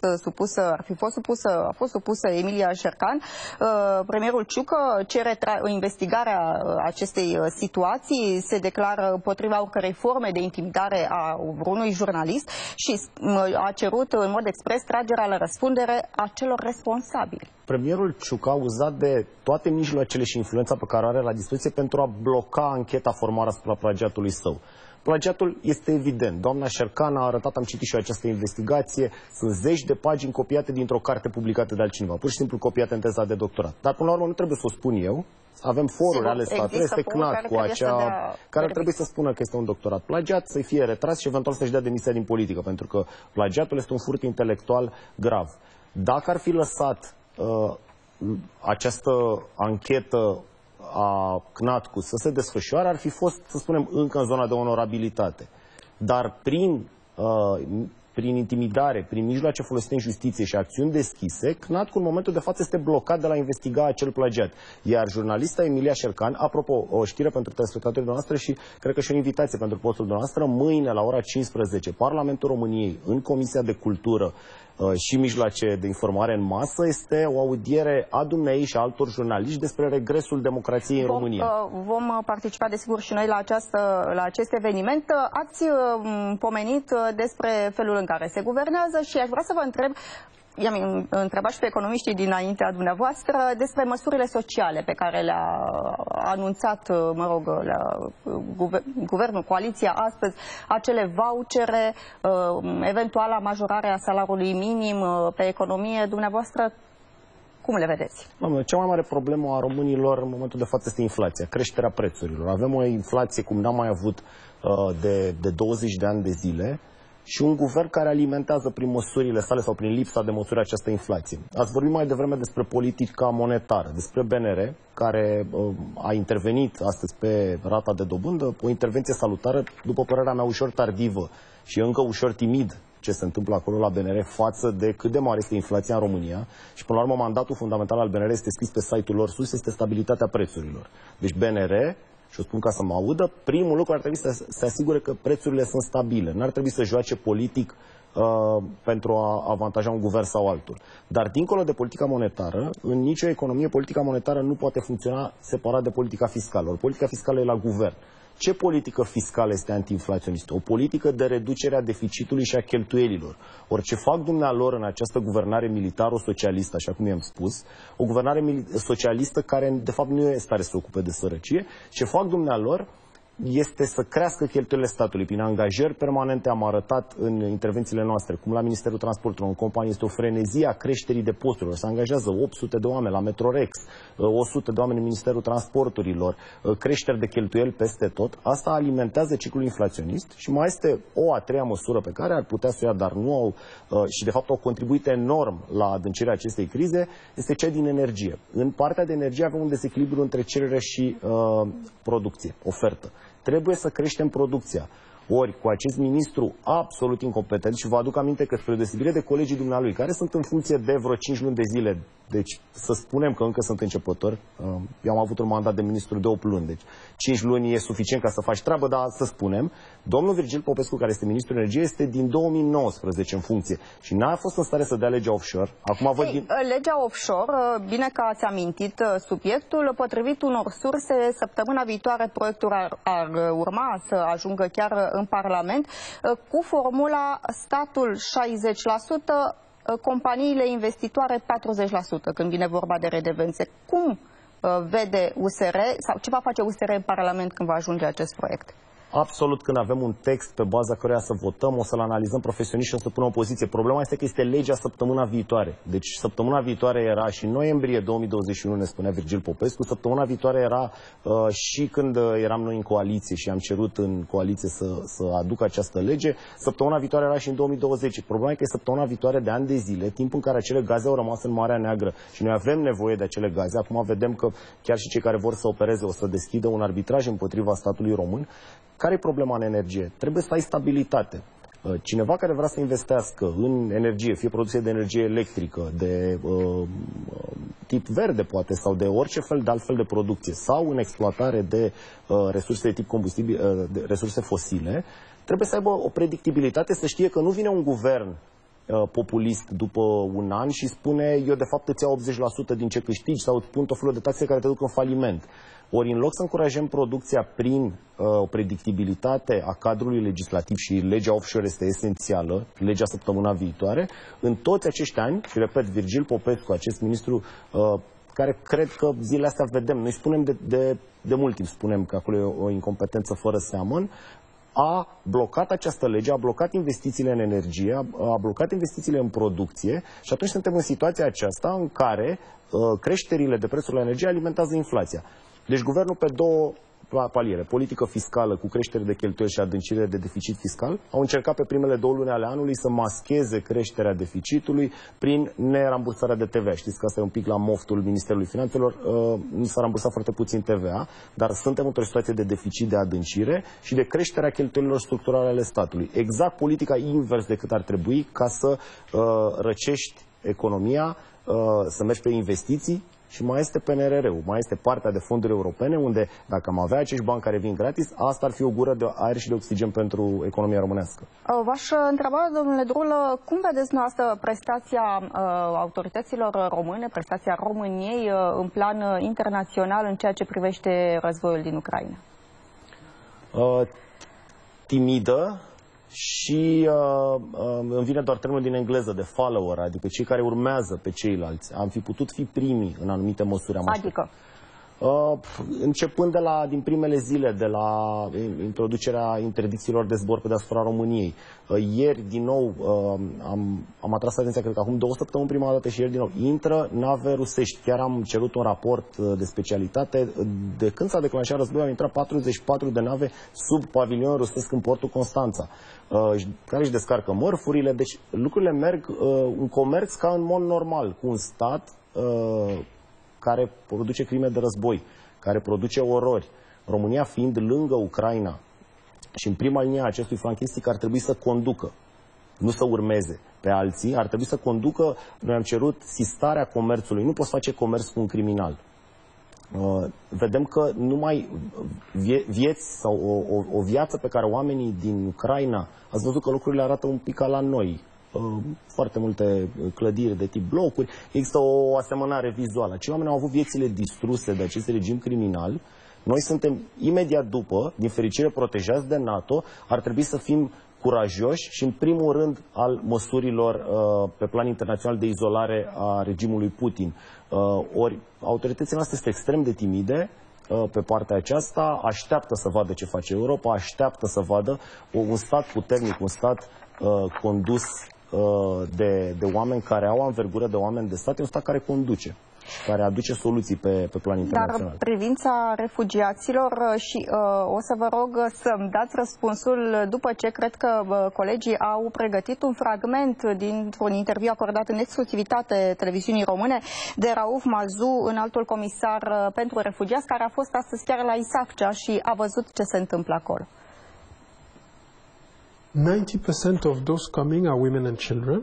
Speaker 1: supusă Emilia Șercan, premierul Ciucă cere investigarea acestei situații, se declară împotriva oricărei forme de intimidare a unui jurnalist și a cerut în mod expres tragerea la răspundere a celor responsabili.
Speaker 7: Premierul Ciucă a uzat de toate mijloacele și influența pe care o are la dispoziție pentru a bloca ancheta formală asupra plagiatului său. Plagiatul este evident. Doamna Șercan a arătat, am citit și eu această investigație, sunt zeci de pagini copiate dintr-o carte publicată de altcineva, pur și simplu copiate în teza de doctorat. Dar până la urmă nu trebuie să o spun eu. Avem foruri ale statului, este CNAT cu care trebuie să spună că este un doctorat plagiat, să-i fie retras și eventual să-și dea demisia din politică, pentru că plagiatul este un furt intelectual grav. Dacă ar fi lăsat această anchetă a CNATCU să se desfășoare, ar fi fost, să spunem, încă în zona de onorabilitate. Dar prin intimidare, prin mijloace folosite în justiție și acțiuni deschise, CNATCU în momentul de față este blocat de la investiga acel plagiat. Iar jurnalista Emilia Șercan, apropo, o știre pentru telespectatorii noastre și cred că și o invitație pentru postul noastră, mâine la ora 15, Parlamentul României, în Comisia de Cultură și mijloace de informare în masă, este o audiere a dumneei și a altor jurnaliști despre regresul democrației în România.
Speaker 1: Vom participa, desigur, și noi la acest eveniment. Ați pomenit despre felul în care se guvernează și aș vrea să vă întreb, i-am întrebat și pe economiștii dinaintea dumneavoastră despre măsurile sociale pe care le-a anunțat, mă rog, guvernul, coaliția astăzi, acele vouchere, eventuala majorare a salariului minim pe economie. Dumneavoastră, cum le vedeți?
Speaker 7: Cea mai mare problemă a românilor în momentul de față este inflația, creșterea prețurilor. Avem o inflație cum n-am mai avut de 20 de ani de zile și un guvern care alimentează prin măsurile sale sau prin lipsa de măsuri această inflație. Ați vorbit mai devreme despre politica monetară, despre BNR, care a intervenit astăzi pe rata de dobândă, o intervenție salutară, după părerea mea ușor tardivă și încă ușor timid ce se întâmplă acolo la BNR față de cât de mare este inflația în România. Și până la urmă mandatul fundamental al BNR este scris pe site-ul lor sus, este stabilitatea prețurilor. Deci BNR, și o spun ca să mă audă, primul lucru ar trebui să se asigure că prețurile sunt stabile. N-ar trebui să joace politic pentru a avantaja un guvern sau altul. Dar dincolo de politica monetară, în nicio economie politica monetară nu poate funcționa separat de politica fiscală. Or, politica fiscală e la guvern. Ce politică fiscală este antiinflaționistă? O politică de reducere a deficitului și a cheltuielilor. Ori ce fac dumnealor în această guvernare militaro-socialistă, așa cum i-am spus, o guvernare socialistă care de fapt nu este stare să se ocupe de sărăcie, ce fac dumnealor este să crească cheltuielile statului prin angajări permanente. Am arătat în intervențiile noastre cum la Ministerul Transporturilor, în companie, este o frenezie a creșterii de posturilor. Se angajează 800 de oameni la Metrorex, 100 de oameni în Ministerul Transporturilor, creșteri de cheltuieli peste tot. Asta alimentează ciclul inflaționist și mai este o a treia măsură pe care ar putea să o ia, dar nu au, și de fapt au contribuit enorm la adâncirea acestei crize, este cea din energie. În partea de energie avem un dezechilibru între cerere și producție, ofertă. Trebuie să creștem producția. Ori cu acest ministru absolut incompetent, și vă aduc aminte că spre deosebire de colegii dumnealui, care sunt în funcție de vreo 5 luni de zile, deci să spunem că încă sunt începători, eu am avut un mandat de ministru de 8 luni, deci 5 luni e suficient ca să faci treabă, dar să spunem, domnul Virgil Popescu, care este ministrul energiei, este din 2019 în funcție și n-a fost în stare să dea legea offshore. Acum văd
Speaker 1: legea offshore, bine că ați amintit subiectul, potrivit unor surse, săptămâna viitoare proiectul ar urma să ajungă chiar în Parlament, cu formula statul 60%, companiile investitoare 40% când vine vorba de redevențe. Cum vede USR sau ce va face USR în Parlament când va ajunge acest proiect?
Speaker 7: Absolut, când avem un text pe baza căruia să votăm, o să-l analizăm profesioniști și o să punem o poziție. Problema este că este legea săptămâna viitoare. Deci săptămâna viitoare era și în noiembrie 2021, ne spunea Virgil Popescu, săptămâna viitoare era și când eram noi în coaliție și am cerut în coaliție să aducă această lege, săptămâna viitoare era și în 2020. Problema e că e săptămâna viitoare de ani de zile, timp în care acele gaze au rămas în Marea Neagră și noi avem nevoie de acele gaze. Acum vedem că chiar și cei care vor să opereze o să deschidă un arbitraj împotriva statului român. Care e problema în energie? Trebuie să ai stabilitate. Cineva care vrea să investească în energie, fie producție de energie electrică, de tip verde poate, sau de orice fel de altfel de producție, sau în exploatare de resurse de tip combustibil, de resurse fosile, trebuie să aibă o predictibilitate, să știe că nu vine un guvern populist după un an și spune eu de fapt îți iau 80% din ce câștigi sau îți pun tot felul de taxe care te duc în faliment. Ori în loc să încurajăm producția prin o predictibilitate a cadrului legislativ, și legea offshore este esențială, legea săptămâna viitoare, în toți acești ani, și repet, Virgil Popescu, acest ministru care cred că zilele astea vedem, noi spunem de mult timp, spunem că acolo e o incompetență fără seamăn, a blocat această lege, a blocat investițiile în energie, a blocat investițiile în producție și atunci suntem în situația aceasta în care creșterile de prețuri la energie alimentează inflația. Deci guvernul pe două paliere, politică fiscală cu creștere de cheltuieli și adâncire de deficit fiscal, au încercat pe primele 2 luni ale anului să mascheze creșterea deficitului prin nerambursarea de TVA. Știți că asta e un pic la moftul Ministerului Finanțelor, nu s-a rambursat foarte puțin TVA, dar suntem într-o situație de deficit, de adâncire și de creșterea cheltuielilor structurale ale statului. Exact politica invers decât ar trebui ca să răcești economia, să mergi pe investiții. Și mai este PNRR-ul, mai este partea de fonduri europene, unde dacă am avea acești bani care vin gratis, asta ar fi o gură de aer și de oxigen pentru economia românească.
Speaker 1: V-aș întreba, domnule Drulă, cum vedeți noastră prestația autorităților române, prestația României în plan internațional în ceea ce privește războiul din Ucraina?
Speaker 7: Timidă. Și îmi vine doar termenul din engleză de follower, adică cei care urmează pe ceilalți. Am fi putut fi primii în anumite măsuri.
Speaker 1: Adică?
Speaker 7: Începând din primele zile, de la introducerea interdicțiilor de zbor pe deasupra României. Ieri, din nou, am atras atenția, cred că acum 2 săptămâni prima dată și ieri din nou, intră nave rusești. Chiar am cerut un raport de specialitate. De când s-a declanșat războiul, au intrat 44 de nave sub pavilion rusesc în portul Constanța, care își descarcă mărfurile. Deci lucrurile merg în comerț ca în mod normal, cu un stat care produce crime de război, care produce orori. România fiind lângă Ucraina și în prima linie a acestui franchistic ar trebui să conducă, nu să urmeze pe alții, ar trebui să conducă. Noi am cerut sistarea comerțului. Nu poți face comerț cu un criminal. Vedem că numai vieți sau o viață pe care oamenii din Ucraina, ați văzut că lucrurile arată un pic ca la noi. Foarte multe clădiri de tip blocuri, există o asemănare vizuală. Cei oameni au avut viețile distruse de acest regim criminal. Noi suntem imediat după, din fericire protejați de NATO, ar trebui să fim curajoși și în primul rând al măsurilor pe plan internațional de izolare a regimului Putin. Ori autoritățile noastre sunt extrem de timide pe partea aceasta, așteaptă să vadă ce face Europa, așteaptă să vadă un stat puternic, un stat condus de oameni care au anvergură de oameni de stat, e un stat care conduce, care aduce soluții pe plan internațional.
Speaker 1: Dar privința refugiaților și o să vă rog să-mi dați răspunsul după ce cred că colegii au pregătit un fragment dintr-un interviu acordat în exclusivitate televiziunii române de Rauf Mazu, înaltul comisar pentru refugiați, care a fost astăzi chiar la Isaccea și a văzut ce se întâmplă acolo.
Speaker 8: 90% of those coming are women and children.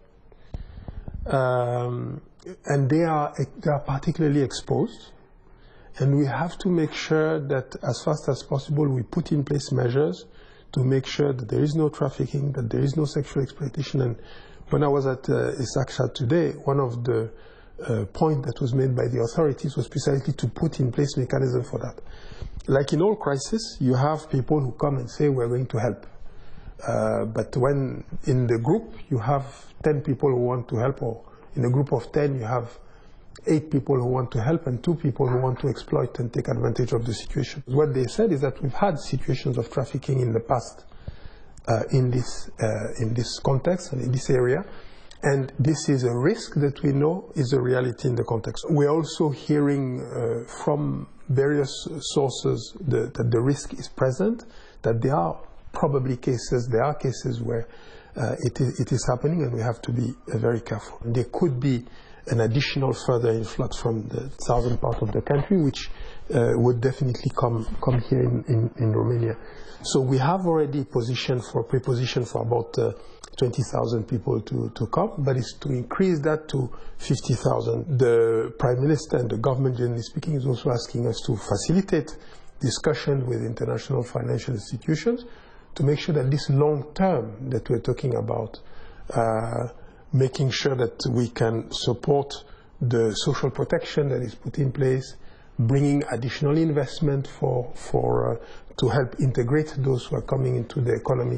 Speaker 8: And they are particularly exposed. And we have to make sure that as fast as possible we put in place measures to make sure that there is no trafficking, that there is no sexual exploitation. And when I was at Isaksha today, one of the points that was made by the authorities was precisely to put in place mechanism for that. Like in all crises, you have people who come and say, we're going to help. But when in the group you have 10 people who want to help, or in a group of 10 you have 8 people who want to help and 2 people who want to exploit and take advantage of the situation. What they said is that we've had situations of trafficking in the past in this context and in this area, and this is a risk that we know is a reality in the context. We're also hearing from various sources that the risk is present, that there are probably cases, there are cases where it is happening, and we have to be very careful. There could be an additional further influx from the southern part of the country, which would definitely come here in Romania. So we have already prepositioned for about 20,000 people to come, but it's to increase that to 50,000. The Prime Minister and the government, generally speaking, is also asking us to facilitate discussion with international financial institutions to make sure that this long term that we're talking about, making sure that we can support the social protection that is put in place, bringing additional investment to help integrate those who are coming into the economy.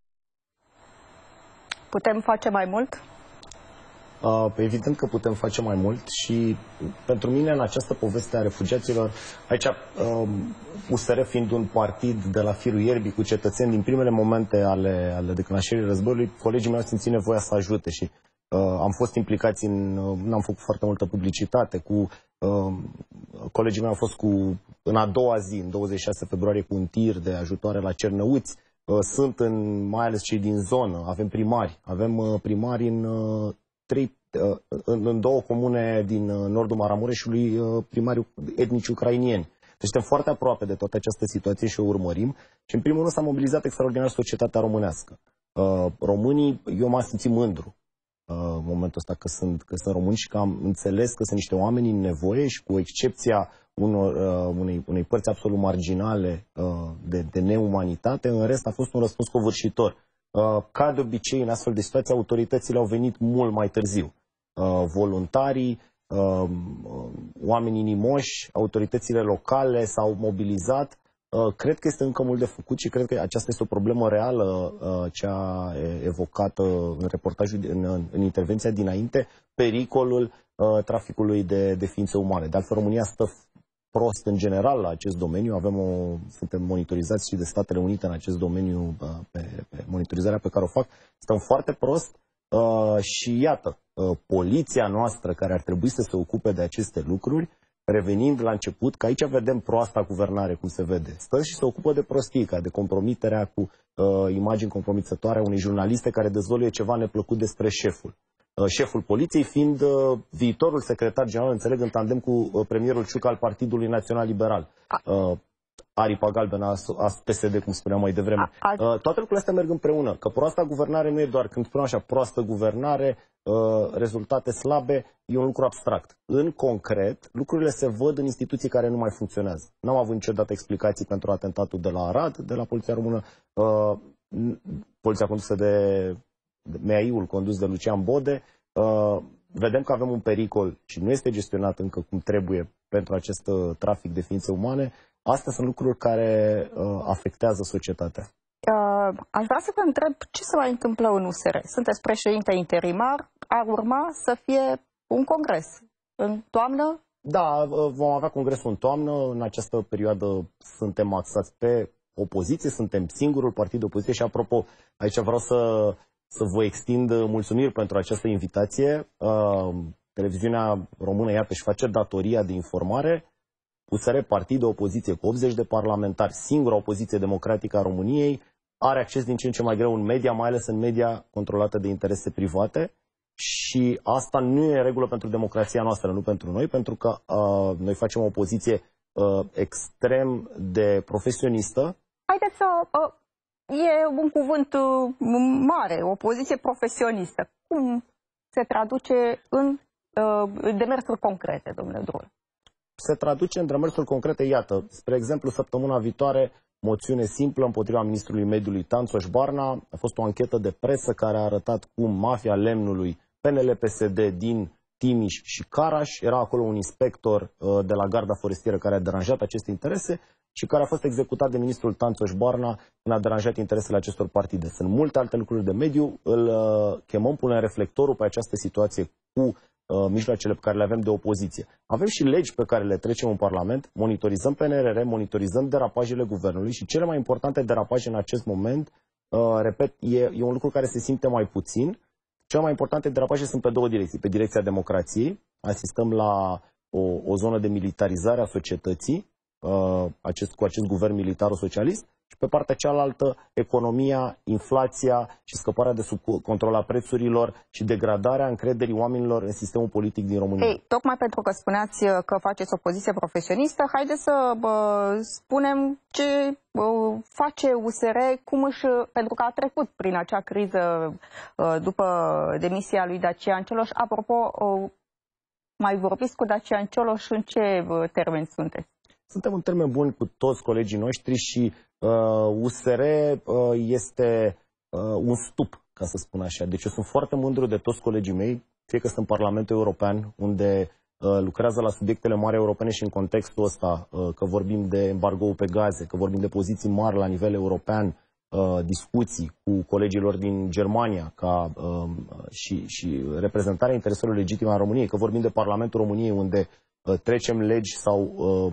Speaker 1: Putem face mai mult?
Speaker 7: Evident că putem face mai mult și pentru mine în această poveste a refugiaților, aici USR fiind un partid de la firul ierbii cu cetățeni din primele momente ale declanșării războiului, colegii mei au simțit nevoia să ajute și am fost implicați n-am făcut foarte multă publicitate, colegii mei au fost în a doua zi, în 26 februarie, cu un tir de ajutoare la Cernăuți, sunt mai ales cei din zonă, avem primari în 2 comune din nordul Maramureșului, primari etnici ucrainieni. Deci suntem foarte aproape de toată această situație și o urmărim. Și în primul rând s-a mobilizat extraordinar societatea românească. Românii, eu m-am simțit mândru în momentul ăsta că sunt români și că am înțeles că sunt niște oameni în nevoie și cu excepția unei părți absolut marginale de neumanitate, în rest a fost un răspuns covârșitor. Ca de obicei, în astfel de situații, autoritățile au venit mult mai târziu. Voluntarii, oamenii inimoși, autoritățile locale s-au mobilizat. Cred că este încă mult de făcut și cred că aceasta este o problemă reală, cea evocată în reportajul, în intervenția dinainte, pericolul traficului de ființe umane. De altfel, România stă prost în general la acest domeniu. Suntem monitorizați și de Statele Unite în acest domeniu, pe monitorizarea pe care o fac. Stăm foarte prost și iată, poliția noastră care ar trebui să se ocupe de aceste lucruri, revenind la început, că aici vedem proasta guvernare, cum se vede. Stă și se ocupă de prostica, de compromiterea cu imagini compromițătoare a unei jurnaliste care dezvăluie ceva neplăcut despre șeful. Șeful poliției fiind viitorul secretar general, înțeleg, în tandem cu premierul Ciucă al Partidului Național Liberal. Aripa galbenă a PSD, cum spuneam mai devreme. Toate lucrurile astea merg împreună. Că proasta guvernare nu e doar, când spunem așa, proastă guvernare, rezultate slabe, e un lucru abstract. În concret, lucrurile se văd în instituții care nu mai funcționează. N-am avut niciodată explicații pentru atentatul de la Arad, de la Poliția Română, poliția condusă de MEAI-ul condus de Lucian Bode. Vedem că avem un pericol și nu este gestionat încă cum trebuie pentru acest trafic de ființe umane. Astea sunt lucruri care afectează societatea.
Speaker 1: Aș vrea să vă întreb ce se mai întâmplă în USR. Sunteți președinte interimar, ar urma să fie un congres în toamnă?
Speaker 7: Da, vom avea congresul în toamnă. În această perioadă suntem axați pe opoziție, suntem singurul partid de opoziție și, apropo, aici vreau să vă extind mulțumiri pentru această invitație. Televiziunea română, iată, își face datoria de informare. USR, partid de opoziție cu 80 de parlamentari, singura opoziție democratică a României, are acces din ce în ce mai greu în media, mai ales în media controlată de interese private. Și asta nu e în regulă pentru democrația noastră, nu pentru noi, pentru că noi facem o opoziție extrem de profesionistă.
Speaker 1: Haideți să e un cuvânt mare, o poziție profesionistă. Cum se traduce în demersuri concrete, domnule Drul?
Speaker 7: Se traduce în demersuri concrete, iată, spre exemplu, săptămâna viitoare, moțiune simplă împotriva ministrului mediului Tanțoș Barna. A fost o anchetă de presă care a arătat cum mafia lemnului PNL-PSD din Timiș și Caraș, era acolo un inspector de la Garda Forestieră care a deranjat aceste interese și care a fost executat de ministrul Tanțoș Barna când a deranjat interesele acestor partide. Sunt multe alte lucruri de mediu, îl chemăm, punem reflectorul pe această situație cu mijloacele pe care le avem de opoziție. Avem și legi pe care le trecem în Parlament, monitorizăm PNRR, monitorizăm derapajele guvernului și cele mai importante derapaje în acest moment, repet, e un lucru care se simte mai puțin. Cele mai importante derapaje sunt pe două direcții. Pe direcția democrației, asistăm la o zonă de militarizare a societății, cu acest guvern militar-socialist, și pe partea cealaltă economia, inflația și scăparea de sub control a prețurilor și degradarea încrederii oamenilor în sistemul politic din România.
Speaker 1: Ei, tocmai pentru că spuneați că faceți o poziție profesionistă, haideți să spunem ce face USR, pentru că a trecut prin acea criză după demisia lui Dacian Cioloș. Apropo, mai vorbiți cu Dacian Cioloș, în ce termeni sunteți?
Speaker 7: Suntem în termeni buni cu toți colegii noștri și USR este un stup, ca să spun așa. Deci eu sunt foarte mândru de toți colegii mei, fie că sunt în Parlamentul European, unde lucrează la subiectele mari europene și în contextul ăsta, că vorbim de embargo pe gaze, că vorbim de poziții mari la nivel european, discuții cu colegilor din Germania și reprezentarea intereselor legitime a României, că vorbim de Parlamentul României, unde trecem legi sau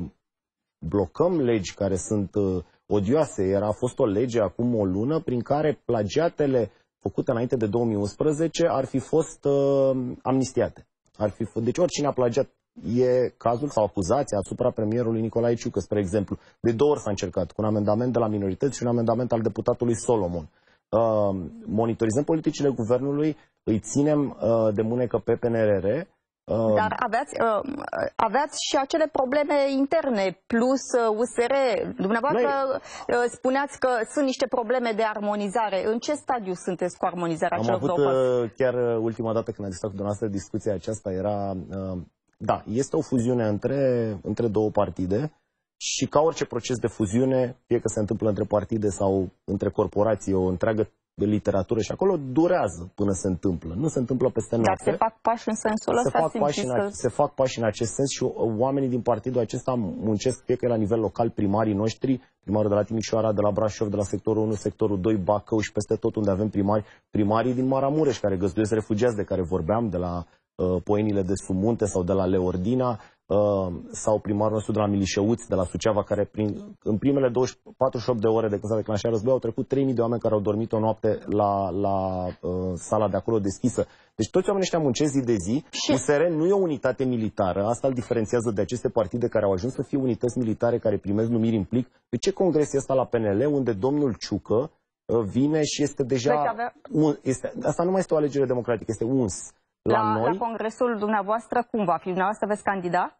Speaker 7: blocăm legi care sunt odioase. A fost o lege acum o lună prin care plagiatele făcute înainte de 2011 ar fi fost amnistiate. Deci oricine a plagiat, e cazul sau acuzația asupra premierului Nicolae Ciucă, spre exemplu. De 2 ori s-a încercat, cu un amendament de la minorități și un amendament al deputatului Solomon. Monitorizăm politicile guvernului, îi ținem de mânecă pe PNRR.
Speaker 1: Dar aveați și acele probleme interne, plus USR. Dumneavoastră spuneați că sunt niște probleme de armonizare. În ce stadiu sunteți cu armonizarea celor două părți?
Speaker 7: Am avut chiar ultima dată când am discutat cu dumneavoastră discuția aceasta, da, este o fuziune între două partide și ca orice proces de fuziune, fie că se întâmplă între partide sau între corporații, o întreagă de literatură și acolo durează până se întâmplă. Nu se întâmplă peste noapte.
Speaker 1: Dar se fac pași în sensul ăsta?
Speaker 7: Se fac pași în acest sens și oamenii din partidul acesta muncesc, fie că e la nivel local, primarii noștri, primarul de la Timișoara, de la Brașov, de la sectorul 1, sectorul 2, Bacău și peste tot unde avem primarii din Maramureș, care găzduiesc refugiați de care vorbeam, de la Poienile de sub munte sau de la Leordina, sau primarul nostru de la Milișeuți, de la Suceava, care în primele 48 de ore de când s-a declanșat război au trecut 3.000 de oameni care au dormit o noapte la sala de acolo deschisă. Deci toți oamenii ăștia muncesc zi de zi. USR nu e o unitate militară, asta îl diferențiază de aceste partide care au ajuns să fie unități militare care primesc numiri în plic. De ce congres este ăsta la PNL, unde domnul Ciucă vine și este deja... Asta nu mai este o alegere democratică, este uns.
Speaker 1: La congresul dumneavoastră, cum va fi? Dumneavoastră veți candida?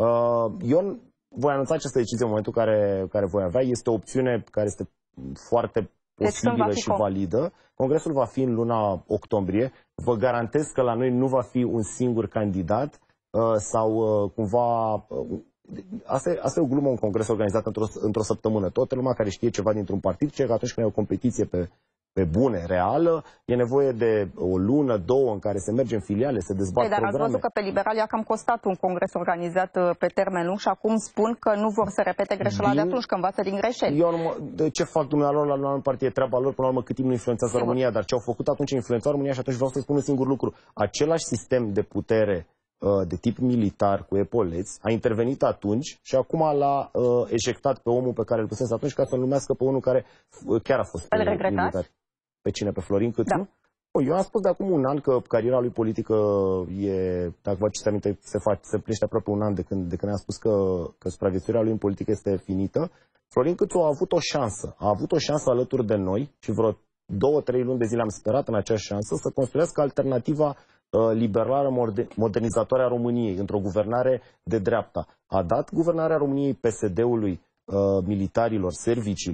Speaker 7: Eu voi anunța această decizie în momentul care voi avea. Este o opțiune care este foarte posibilă și validă. Congresul va fi în luna octombrie. Vă garantez că la noi nu va fi un singur candidat sau cumva... Asta e o glumă, un congres organizat într-o săptămână. Toată lumea care știe ceva dintr-un partid știe că atunci când e o competiție pe bune, reală, e nevoie de o lună, 2 în care se merge în filiale, se dezbat programe.
Speaker 1: Dar ați văzut că pe liberali a cam costat un congres organizat pe termen lung și acum spun că nu vor să repete greșeala de atunci, că învață din greșeli.
Speaker 7: De ce fac dumnealor la un partid? Treaba lor, până la urmă, cât timp nu influențează România, dar ce au făcut atunci influența România și atunci vreau să spun un singur lucru. Același sistem de putere de tip militar cu epoleți a intervenit atunci și acum l-a ejectat pe omul pe care îl pusese atunci ca să-l numească pe unul care chiar a fost militar. Pe cine? Pe Florin Câțu? Da. Eu am spus de acum un an că cariera lui politică dacă vă aduceți aminte, se plinește aproape un an de când am spus că supraviețuirea lui în politică este finită. Florin Câțu a avut o șansă. A avut o șansă alături de noi și vreo 2-3 luni de zile am sperat în acea șansă să construiască alternativa liberală modernizatoare a României într-o guvernare de dreapta. A dat guvernarea României PSD-ului, militarilor, serviciilor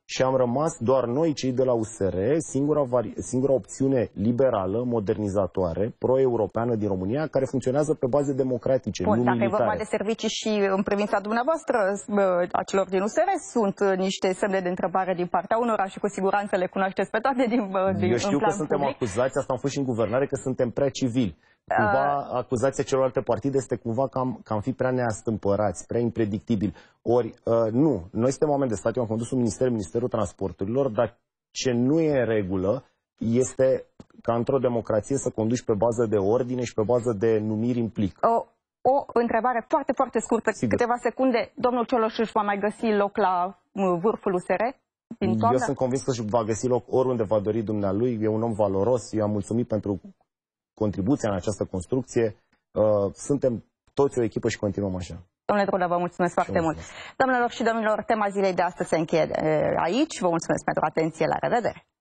Speaker 7: și am rămas doar noi, cei de la USR, singura opțiune liberală, modernizatoare, pro-europeană din România, care funcționează pe baze democratice,
Speaker 1: Bun,
Speaker 7: nu
Speaker 1: dacă
Speaker 7: militare.
Speaker 1: e vorba de servicii și în privința dumneavoastră, a celor din USR, sunt niște semne de întrebare din partea unora și cu siguranță le cunoașteți pe toate din
Speaker 7: Eu știu că suntem
Speaker 1: public.
Speaker 7: acuzați, asta am fost și în guvernare, că suntem prea civili. Cumva acuzația celorlalte partide este cumva că am fi prea neastâmpărați, prea impredictibili. Ori nu, noi suntem oameni de stat, eu am condus un Ministerul Transporturilor, dar ce nu e în regulă este ca într-o democrație să conduci pe bază de ordine și pe bază de numiri în plic.
Speaker 1: O întrebare foarte, foarte scurtă,
Speaker 7: Sigur.
Speaker 1: câteva secunde. Domnul Cioloș își va mai găsi loc la vârful USR din toamnă?
Speaker 7: Eu sunt convins că își va găsi loc oriunde va dori dumnealui, e un om valoros, eu am mulțumit pentru contribuția în această construcție. Suntem toți o echipă și continuăm așa.
Speaker 1: Domnule Drulă, vă mulțumesc foarte mult. Doamnelor și domnilor, tema zilei de astăzi se încheie aici. Vă mulțumesc pentru atenție. La revedere!